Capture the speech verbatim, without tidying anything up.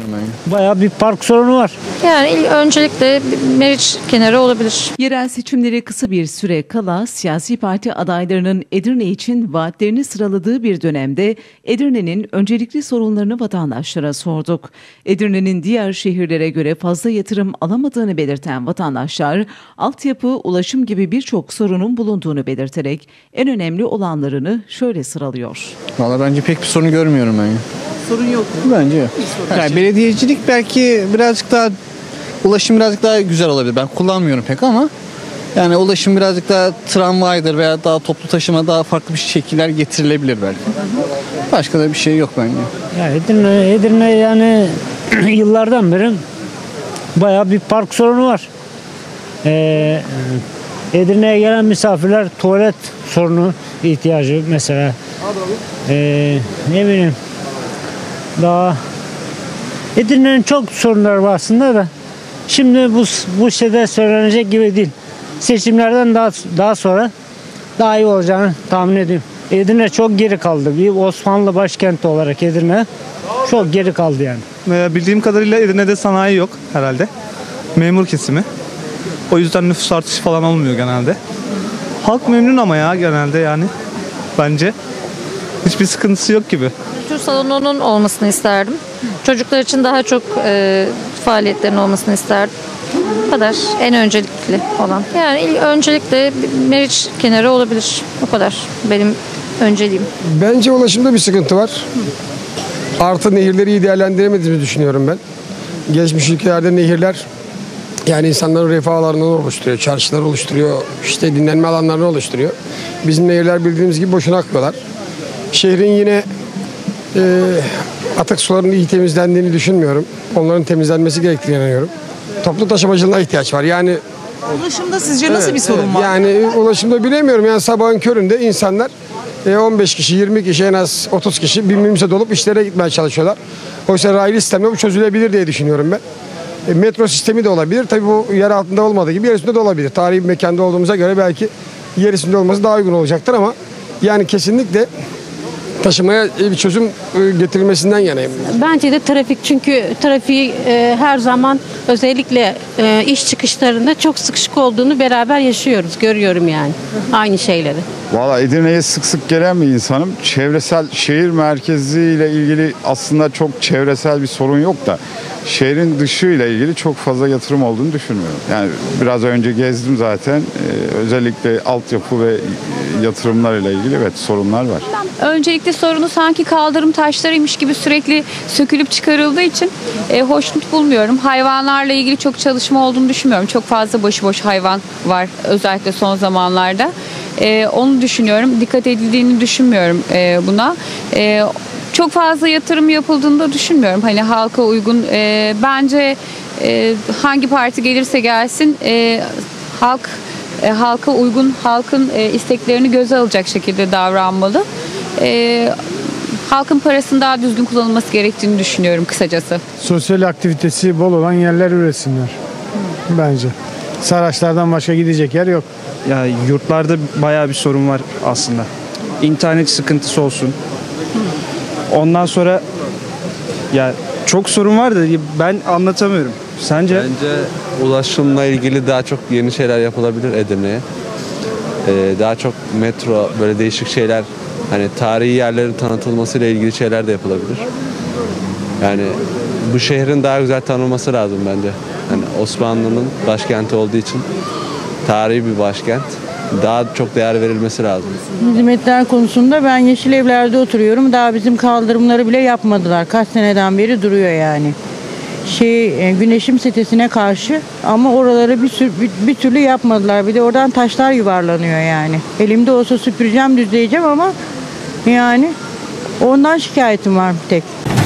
ben. Bayağı bir park sorunu var. Yani ilk öncelikle Meriç kenarı olabilir. Yerel seçimlere kısa bir süre kala siyasi parti adaylarının Edirne için vaatlerini sıraladığı bir dönemde Edirne'nin öncelikli sorunlarını vatandaşlara sorduk. Edirne'nin diğer şehirlere göre fazla yatırım alamadığını belirten vatandaşlar, altyapı, ulaşım gibi birçok sorunun bulunduğunu belirterek en önemli olanlarını şöyle sıralıyor. Valla bence pek bir sorun görmüyorum ben. Sorun yok mu? Bence yok. Yani belediyecilik belki birazcık daha, ulaşım birazcık daha güzel olabilir. Ben kullanmıyorum pek ama yani ulaşım birazcık daha tramvaydır veya daha toplu taşıma daha farklı bir şekiller getirilebilir belki. Başka da bir şey yok bence. Ya Edirne, Edirne yani yıllardan beri bayağı bir park sorunu var. Ee, Edirne'ye gelen misafirler tuvalet sorunu ihtiyacı mesela. Ee, ne bileyim daha Edirne'nin çok sorunları var aslında da şimdi bu bu şeyde söylenecek gibi değil. Seçimlerden daha daha sonra daha iyi olacağını tahmin ediyorum. Edirne çok geri kaldı. Bir Osmanlı başkenti olarak Edirne çok geri kaldı yani. Bildiğim kadarıyla Edirne'de sanayi yok herhalde. Memur kesimi. O yüzden nüfus artışı falan olmuyor genelde. Halk memnun ama ya genelde yani bence. Hiçbir sıkıntısı yok gibi. Kültür salonunun olmasını isterdim. Çocuklar için daha çok e, faaliyetlerin olmasını isterdim. Bu kadar. En öncelikli olan. Yani ilk öncelikle Meriç kenarı olabilir. O kadar. Benim önceliğim. Bence ulaşımda bir sıkıntı var. Artı nehirleri iyi değerlendiremediğimizi düşünüyorum ben. Geçmiş ülkelerde nehirler yani insanların refah alanlarını oluşturuyor, çarşıları oluşturuyor, işte dinlenme alanlarını oluşturuyor. Bizim nehirler bildiğimiz gibi boşuna akıyorlar. Şehrin yine e, atık sularının iyi temizlendiğini düşünmüyorum. Onların temizlenmesi gerektiğine inanıyorum. Toplu taşımacılığına ihtiyaç var. Yani Ulaşımda sizce nasıl evet, bir sorun evet. var? Yani ulaşımda bilemiyorum. Yani sabahın köründe insanlar e, on beş kişi, yirmi kişi, en az otuz kişi bir minibüse dolup işlere gitmeye çalışıyorlar. Oysa raylı sistemde bu çözülebilir diye düşünüyorum ben. E, metro sistemi de olabilir. Tabii bu yer altında olmadığı gibi yer üstünde de olabilir. Tarihi bir mekanda olduğumuza göre belki yer üstünde olması daha uygun olacaktır ama yani kesinlikle taşımaya bir çözüm getirilmesinden yanayım. Bence de trafik, çünkü trafiği e, her zaman özellikle e, iş çıkışlarında çok sıkışık olduğunu beraber yaşıyoruz, görüyorum yani aynı şeyleri. Valla Edirne'ye sık sık gelen bir insanım. Çevresel şehir merkeziyle ilgili aslında çok çevresel bir sorun yok da şehrin dışıyla ilgili çok fazla yatırım olduğunu düşünmüyorum. Yani biraz önce gezdim zaten. Ee, özellikle altyapı ve yatırımlarıyla ilgili evet sorunlar var. Öncelikle sorunu sanki kaldırım taşlarıymış gibi sürekli sökülüp çıkarıldığı için e, hoşnut bulmuyorum. Hayvanlarla ilgili çok çalışma olduğunu düşünmüyorum. Çok fazla başıboş hayvan var özellikle son zamanlarda. E, onu düşünüyorum. Dikkat edildiğini düşünmüyorum e, buna. E, çok fazla yatırım yapıldığını da düşünmüyorum. Hani halka uygun. E, bence e, hangi parti gelirse gelsin e, halk e, halka uygun, halkın e, isteklerini göze alacak şekilde davranmalı. E, halkın parasının daha düzgün kullanılması gerektiğini düşünüyorum kısacası. Sosyal aktivitesi bol olan yerler üretsinler bence. Saraçlardan başka gidecek yer yok. Ya yurtlarda bayağı bir sorun var aslında. İnternet sıkıntısı olsun. Ondan sonra ya çok sorun var da ben anlatamıyorum. Sence? Bence ulaşımla ilgili daha çok yeni şeyler yapılabilir Edirne'ye. Ee, daha çok metro, böyle değişik şeyler, hani tarihi yerlerin tanıtılmasıyla ilgili şeyler de yapılabilir. Yani bu şehrin daha güzel tanınması lazım bence. Hani Osmanlı'nın başkenti olduğu için tarihi bir başkent. Daha çok değer verilmesi lazım. Hizmetler konusunda ben Yeşil Evler'de oturuyorum. Daha bizim kaldırımları bile yapmadılar. Kaç seneden beri duruyor yani. Şey, Güneşim sitesine karşı ama oraları bir, sür, bir, bir türlü yapmadılar. Bir de oradan taşlar yuvarlanıyor yani. Elimde olsa süpüreceğim, düzleyeceğim ama yani ondan şikayetim var bir tek.